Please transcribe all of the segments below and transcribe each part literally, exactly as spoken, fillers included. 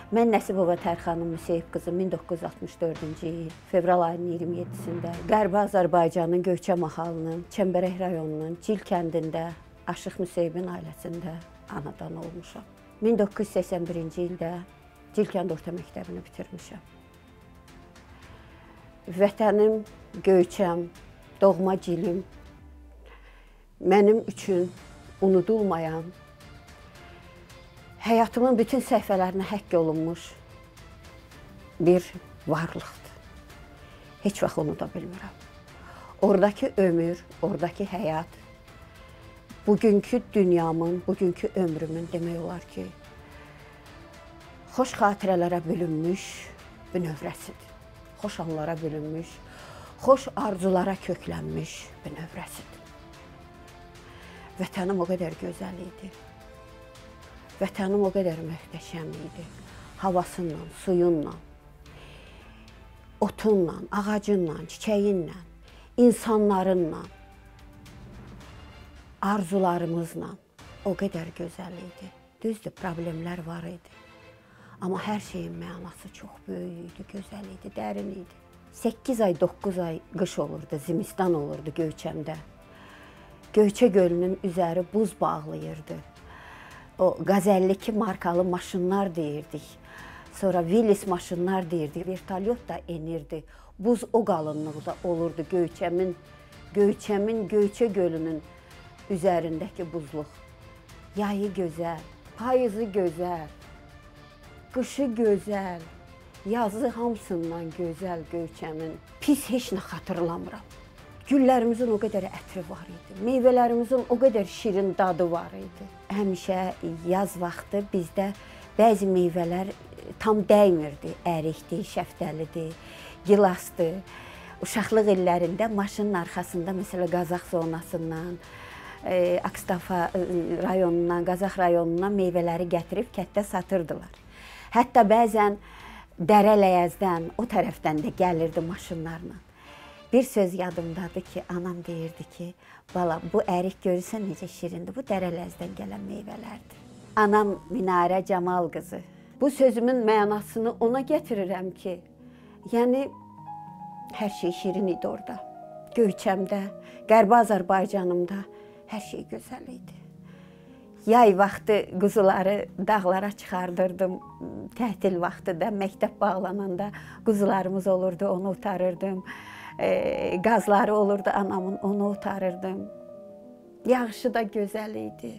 Mən Nəsibova Tərxanım Müseyib qızı min doqquz yüz altmış dördüncü il fevral ayının iyirmi yeddisində Qərbi Azərbaycanın Göyçə mahalının Çəmbərək rayonunun Cil kəndində Aşıq Müseyibin ailəsində anadan olmuşam. min doqquz yüz səksən birinci ildə Cil kənd orta məktəbini bitirmişəm. Vətənim, Göyçəm, doğma Cilim mənim üçün unudulmayan, həyatımın bütün səhifələrinə həkk olunmuş bir varlıqdır. Heç vaxt unuda bilmirəm. Oradakı ömür, oradakı həyat, bugünkü dünyamın, bugünkü ömrümün demək olar ki, xoş xatirələrə bölünmüş bünövrəsidir. Xoş anlara bölünmüş, xoş arzulara köklənmiş bünövrəsidir. Vətənim o qədər gözəl idi. Vətənim o qədər möhtəşəm idi. Havasından, suyunla, otunla, ağacınla, çiçəyinlə, insanlarınla, arzularımızla o qədər gözəl idi. Düzdür, problemlər var idi. Amma hər şeyin mənası çox böyük idi, gözəl idi, dərin idi. səkkiz ay, doqquz ay qış olurdu, zimistan olurdu Göyçəmdə. Göyçə gölünün üzəri buz bağlayırdı. O qaz əlli iki markalı maşınlar deyirdik. Sonra Willis maşınlar deyirdik. Vertolyot da enirdi. Buz o qalınlıqda olurdu Göyçəmin, Göyçəmin, Göyçə gölünün üzərindəki buzluq. Yayı gözəl, payızı gözəl, qışı gözəl, yazı hamısından gözəl Göyçəmin. Pis heç nə xatırlamıram. Güllərimizin o qədər ətri var idi, meyvələrimizin o qədər şirin dadı var idi. Həmişə yaz vaxtı bizdə bəzi meyvələr tam dəymirdi. Ərikdir, şəftəlidir, gilasdır. Uşaqlıq illərində maşının arxasında, məsələ Qazax zonasından, Akstafa rayonundan, Qazax rayonundan meyvələri gətirib kətdə satırdılar. Hətta bəzən Dərələyəzdən, o tərəfdən də gəlirdi maşınlarla. Bir söz yadımdadır ki, anam deyirdi ki, bala, bu ərik görürsən necə şirindir, bu Dərələzdən gələn meyvələrdir. Anam Minarə Camal qızı. Bu sözümün mənasını ona gətirirəm ki, yəni hər şey şirin idi orada. Göyçəmdə, Qərbi Azərbaycanımda hər şey gözəl idi. Yay vaxtı quzuları dağlara çıxardırdım, tətil vaxtı da məktəb bağlananda quzularımız olurdu, onu utarırdım. Qazları olurdu anamın, onu otarırdım. Yağışı da gözəl idi.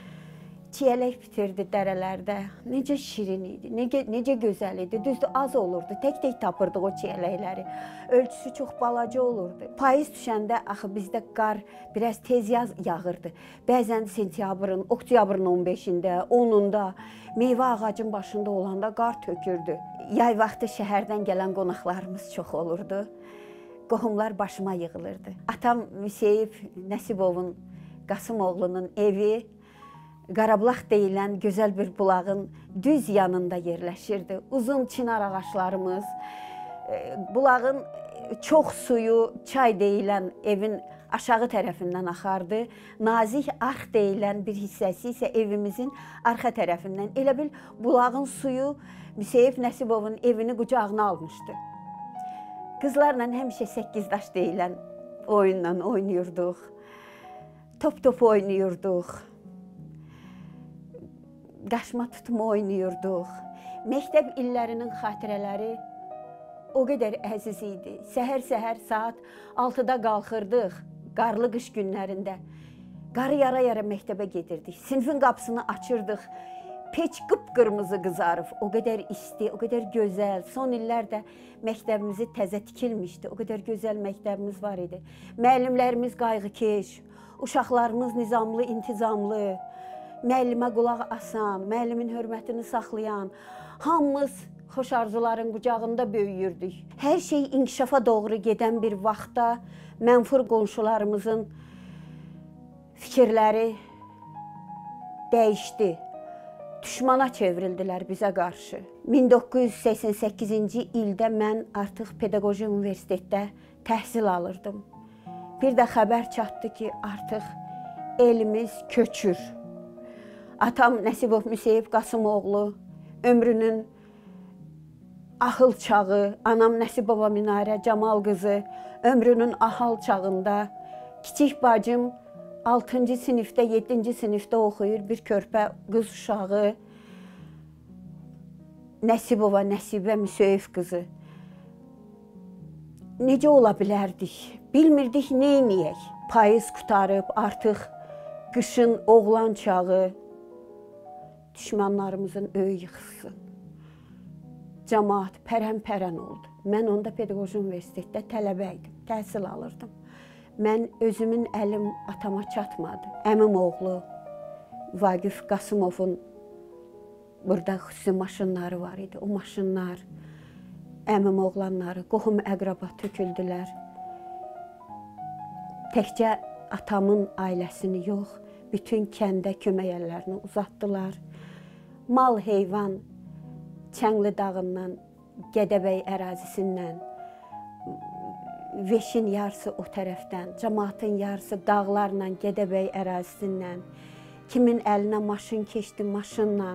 Çiyələk bitirdi dərələrdə. Necə şirin idi, necə, necə gözəl idi. Düzdür, az olurdu, tək-tək tapırdıq o çiyələkləri. Ölçüsü çox balaca olurdu. Payız düşəndə axı bizdə qar biraz tez yaz yağırdı. Bəzən sentyabrın, oktyabrın on beşində, onunda meyvə ağacın başında olanda qar tökürdü. Yay vaxtı şəhərdən gələn qonaqlarımız çox olurdu. Qohumlar başıma yığılırdı. Atam Müseyib Nəsibovun, Qasımoğlunun evi Qarabulaq deyilən gözəl bir bulağın düz yanında yerləşirdi. Uzun çinar ağaclarımız, bulağın çox suyu, çay deyilən evin aşağı tərəfindən axardı. Nazik arx deyilən bir hissəsi isə evimizin arxa tərəfindən. Elə bil bulağın suyu Müseyib Nəsibovun evini qucağına almışdı. Qızlarla həmişə səkkiz daş deyilən oyunla oynayırdıq. Top-top oynayırdıq. Qaşma tutma oynayırdıq. Məktəb illərinin xatirələri o qədər əziz idi. Səhər-səhər saat altıda qalxırdıq, qarlı qış günlərində. Qarı yara-yara məktəbə gedirdik. Sinifin qapısını açırdıq. Peç qıpqırmızı qızarıb, o qədər isti, o qədər gözəl. Son illərdə məktəbimizi təzə tikilmişdi, o qədər gözəl məktəbimiz var idi. Müəllimlərimiz qayğıkeş, uşaqlarımız nizamlı, intizamlı, müəllimə qulaq asan, müəllimin hörmətini saxlayan, hamımız xoş arzuların qucağında böyüyürdük. Hər şey inkişafa doğru gedən bir vaxtda mənfur qonşularımızın fikirləri dəyişdi. Düşmana çevrildilər bizə qarşı. min doqquz yüz səksən səkkizinci ildə mən artıq pedaqoji universitetdə təhsil alırdım. Bir də xəbər çatdı ki, artıq elimiz köçür. Atam Nəsibov Müseyib Qasımoğlu ömrünün axıl çağı, anam Nəsibova Minarə Camal qızı ömrünün ahal çağında, kiçik bacım altıncı sinifdə, yeddinci sinifdə oxuyur, bir körpə qız uşağı, Nəsibova Nəsibə Müsöyüf qızı. Necə ola bilərdik? Bilmirdik, neyniyək? Payız qutarıb, artıq qışın oğlan çağı, düşmanlarımızın öyü yıxılsın. Cəmaat pərən-pərən oldu. Mən onda Pedaqoji Universitetdə tələbə idim, təhsil alırdım. Mən özümün əlim atama çatmadı. Əmim oğlu Vaqif Qasımovun burada xüsusi maşınları var idi. O maşınlar, əmim oğlanları, qohum əqraba töküldülər. Təkcə atamın ailəsini yox, bütün kəndə kömək əllərini uzatdılar. Mal, heyvan, Çəngli dağından, Gədəbəy ərazisindən, Veşin yarısı o tərəfdən, cəmaatın yarısı dağlarla, Gədəbəy ərazisindən, kimin əlinə maşın keçdi, maşınla,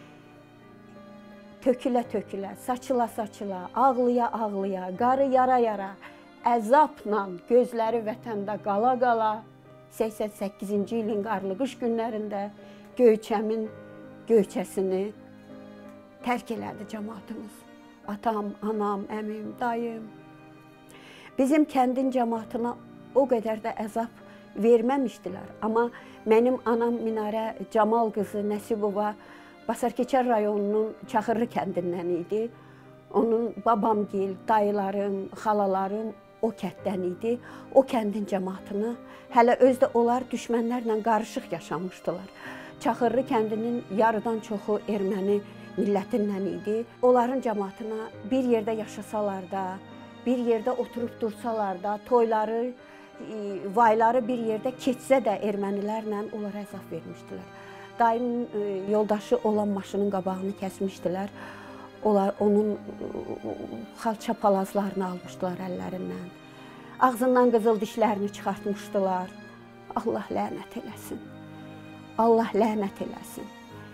tökülə-tökülə, saçıla-saçıla, ağlıya-ağlıya, qarı yara-yara, əzabla gözləri vətəndə qala-qala, səksən səkkizinci ilin qarlı qış günlərində Göyçəmin Göyçəsini tərk elədi cəmaatımız. Atam, anam, əmim, dayım. Bizim kəndin cəmaatına o qədər də əzab verməmişdilər. Amma mənim anam Minarə Camal qızı Nəsibova Basarkeçər rayonunun Çaxırlı kəndindən idi. Onun babamgil, dayılarım, xalalarım o kənddən idi. O kəndin cəmaatını hələ özdə onlar düşmənlərlə qarışıq yaşamışdılar. Çaxırlı kəndinin yarıdan çoxu erməni millətindən idi. Onların cəmaatına bir yerdə yaşasalar da, bir yerdə oturub dursalar da, toyları, vayları bir yerdə keçsə də ermənilərlə onlara əzab vermişdilər. Daimin yoldaşı olan maşının qabağını kəsmişdilər. Onlar onun xalça palazlarını almışdılar əllərindən. Ağzından qızıl dişlərini çıxartmışdılar. Allah lənət eləsin. Allah lənət eləsin.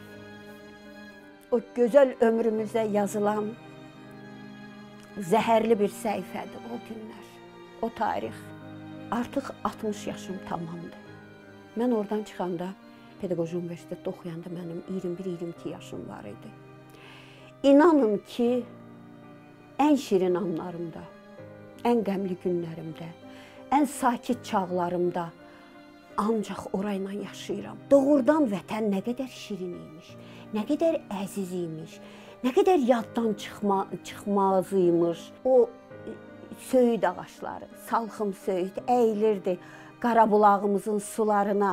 O gözəl ömrümüzə yazılan zəhərli bir səhifədir o günlər, o tarix. Artıq altmış yaşım tamamdır. Mən oradan çıxanda, Pedaqoji Universitetdə oxuyanda mənim iyirmi bir iyirmi iki yaşım var idi. İnanın ki, ən şirin anlarımda, ən qəmli günlərimdə, ən sakit çağlarımda ancaq orayla yaşayıram. Doğrudan vətən nə qədər şirin imiş, nə qədər əziz imiş, nə qədər yaddan çıxma, çıxmaz imiş. O söyüd ağaçları, salxım söyüd əyilirdi Qarabulağımızın sularına,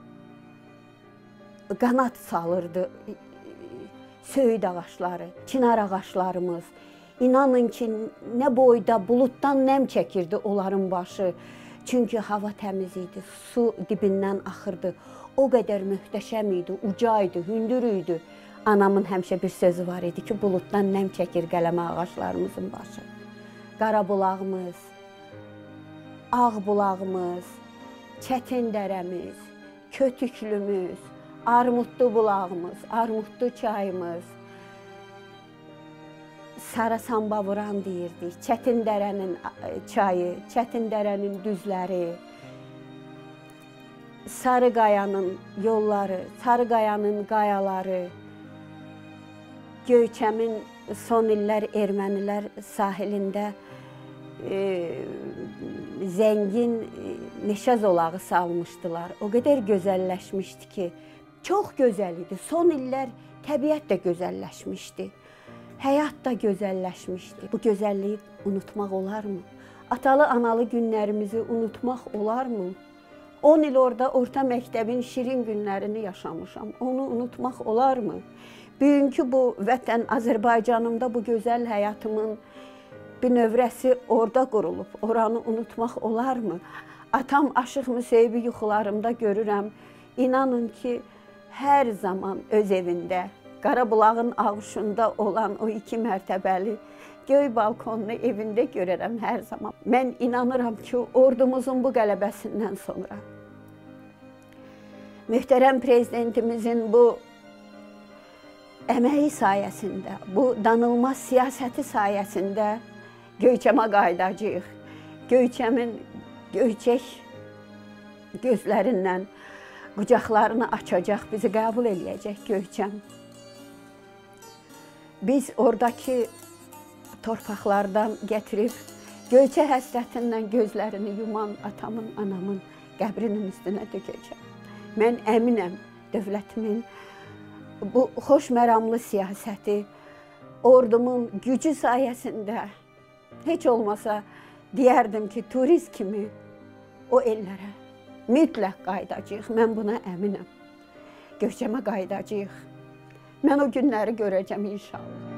qanat salırdı söyüd ağaçları, çinar ağaçlarımız. İnanın ki, nə boyda buluddan nəm çəkirdi onların başı. Çünki hava təmiz idi, su dibindən axırdı. O qədər möhtəşəm idi, uca idi, hündür idi. Anamın həmişə bir sözü var idi ki, buluddan nəm çəkir qələmə ağaçlarımızın başı. Qarabulağımız, Ağbulağımız, Çətin dərəmiz, Kötüklümüz, Armudlu bulağımız, Armudlu çayımız, Sarasambavuran vuran deyirdik, Çətin dərənin çayı, Çətin dərənin düzləri, Sarıqayanın yolları, Sarıqayanın qayaları, Göyçəmin son illər ermənilər sahilində e, zəngin e, meşə zolağı salmışdılar. O qədər gözəlləşmişdi ki, çox gözəl idi. Son illər təbiət də gözəlləşmişdi. Həyat da gözəlləşmişdi. Bu gözəlliyi unutmaq olarmı? Atalı, analı günlərimizi unutmaq olarmı? on il orada orta məktəbin şirin günlərini yaşamışam. Onu unutmaq olarmı? Bugünkü bu vətən Azərbaycanımda bu gözəl həyatımın bir növrəsi orada qurulub. Oranı unutmaq olarmı? Atam Aşıq Müseybi yuxularımda görürəm. İnanın ki, hər zaman öz evində, Qarabulağın ağuşunda olan o iki mərtəbəli göy balkonlu evində görərəm hər zaman. Mən inanıram ki, ordumuzun bu qələbəsindən sonra, möhtərəm prezidentimizin bu əməyi sayəsində, bu danılmaz siyasəti sayəsində Göyçəmə qayıdacağıq. Göyçəmin göyçək gözlərindən qucaqlarını açacaq, bizi qəbul eləyəcək Göyçəm. Biz oradakı torpaqlardan gətirib Göyçə həsrətindən gözlərini yuman atamın, anamın qəbrinin üstünə dökəcəm. Mən əminəm, dövlətimin bu xoş məramlı siyasəti, ordumun gücü sayəsində heç olmasa deyərdim ki, turist kimi o ellərə mütləq qayıdacağıq. Mən buna əminəm. Göyçəmə qayıdacağıq. Mən o günləri görəcəm inşallah.